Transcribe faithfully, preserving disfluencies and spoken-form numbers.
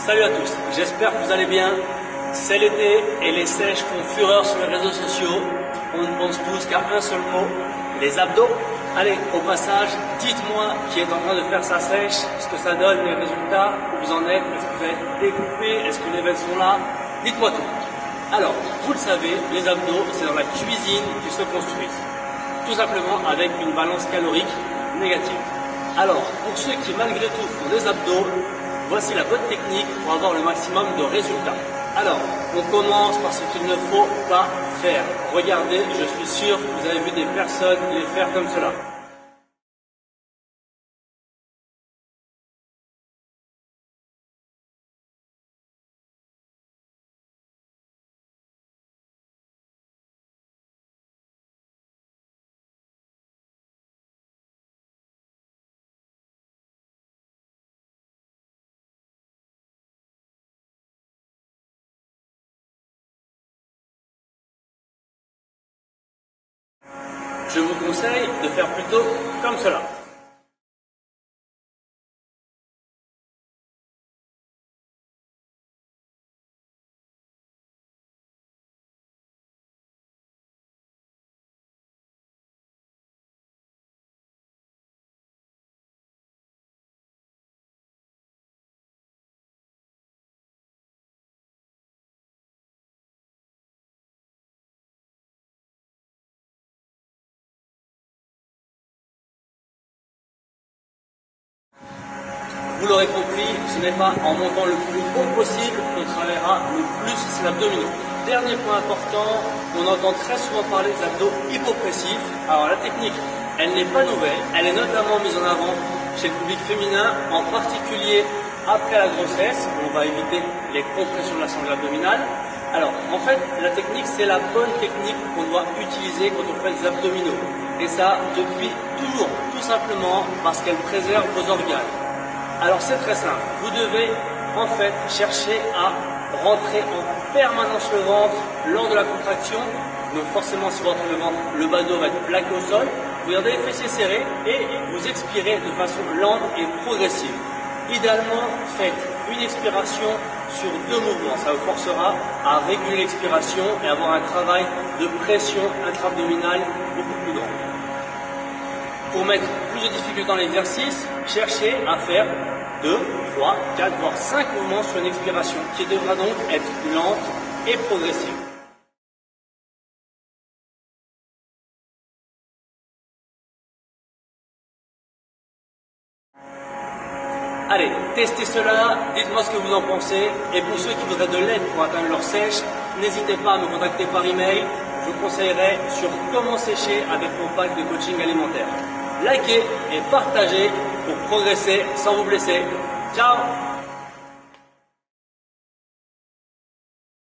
Salut à tous, j'espère que vous allez bien. C'est l'été et les sèches font fureur sur les réseaux sociaux. On ne pense tous qu'à un seul mot, les abdos. Allez, au passage, dites-moi qui est en train de faire sa sèche, ce que ça donne, les résultats, où vous en êtes, est-ce que vous êtes découpé, est-ce que les veines sont là, dites-moi tout. Alors, vous le savez, les abdos, c'est dans la cuisine qu'ils se construisent. Tout simplement avec une balance calorique négative. Alors, pour ceux qui malgré tout font des abdos, voici la bonne technique pour avoir le maximum de résultats. Alors, on commence par ce qu'il ne faut pas faire. Regardez, je suis sûr que vous avez vu des personnes les faire comme cela. Je vous conseille de faire plutôt comme cela. Vous l'aurez compris, ce n'est pas en montant le plus haut possible qu'on travaillera le plus ses abdominaux. Dernier point important, on entend très souvent parler des abdos hypopressifs. Alors la technique, elle n'est pas nouvelle, elle est notamment mise en avant chez le public féminin, en particulier après la grossesse, où on va éviter les compressions de la sangle abdominale. Alors en fait, la technique, c'est la bonne technique qu'on doit utiliser quand on fait des abdominaux. Et ça, depuis toujours, tout simplement parce qu'elle préserve vos organes. Alors c'est très simple, vous devez en fait chercher à rentrer en permanence le ventre lors de la contraction. Donc forcément si vous rentrez le ventre, le bas dos va être plaqué au sol. Vous gardez les fessiers serrés et vous expirez de façon lente et progressive. Idéalement, faites une expiration sur deux mouvements. Ça vous forcera à réguler l'expiration et avoir un travail de pression intra-abdominale beaucoup plus grand. Pour mettre plus de difficulté dans l'exercice, cherchez à faire deux, trois, quatre, voire cinq mouvements sur une expiration qui devra donc être lente et progressive. Allez, testez cela, dites-moi ce que vous en pensez. Et pour ceux qui voudraient de l'aide pour atteindre leur sèche, n'hésitez pas à me contacter par email. Je vous conseillerai sur comment sécher avec mon pack de coaching alimentaire. Likez et partagez pour progresser sans vous blesser. Ciao!